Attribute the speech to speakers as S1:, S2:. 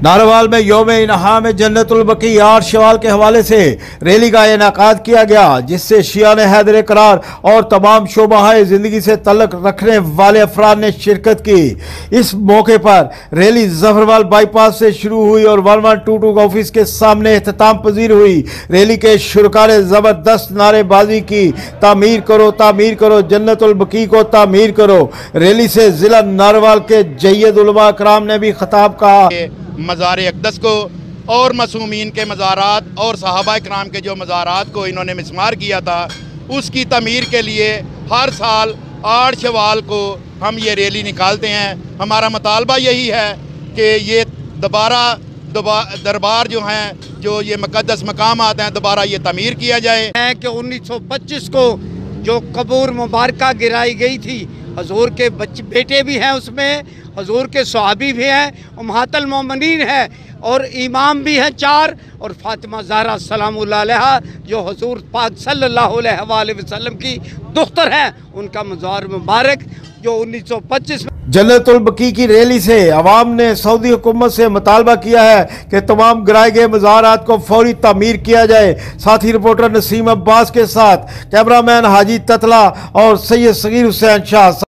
S1: Narwhal में यौम इन्हा में जन्नतुल बकी 8 शवाल के हवाले से रैली का इनेकाद किया गया, जिससे शियान हैदर करार और तमाम शोबाए ज़िंदगी से तल्लुक़ रखने वाले अफराद ने शिरकत की। इस मौके पर रैली जफरवाल बाईपास से शुरू हुई और 1122 ऑफिस के सामने इख्तिताम पजीर हुई। रैली के शुरका ने ज़बरदस्त नारेबाजी की, तामीर करो जन्नतुल बकी को तामीर करो। रैली से ज़िला नारवाल के जय्यद उलमा इकराम ने भी खिताब कहा।
S2: मज़ार अक़दस को और मासूमीन के मज़ारात और सहाबा इकराम के जो मज़ारात को इन्होंने मिस्मार किया था, उसकी तमीर के लिए हर साल 8 शवाल को हम ये रैली निकालते हैं। हमारा मुतालबा यही है कि ये दरबार जो हैं, जो ये मुक़द्दस मकामात हैं, दोबारा ये तमीर किया जाए।
S3: है कि 1925 को जो कबूर मुबारक गिराई गई थी, हजूर के बेटे भी हैं उसमें, हजूर के सहाबी भी हैं, उम्महातुल मोमिनीन है और इमाम भी हैं 4, और फातिमा ज़हरा सलामुल्लाह अलैहा जो हजूर पाक सल्लल्लाहु अलैहि वसल्लम की दुख्तर हैं, उनका मज़ार मुबारक जो 1925 में।
S1: जन्नतुल बकी की रैली से अवाम ने सऊदी हुकूमत से मुतालबा किया है कि तमाम गिराए गए मज़ारात को फौरी तामीर किया जाए। साथी रिपोर्टर नसीम अब्बास के साथ कैमरामैन हाजी ततला और सैयद सगीर हुसैन शाह।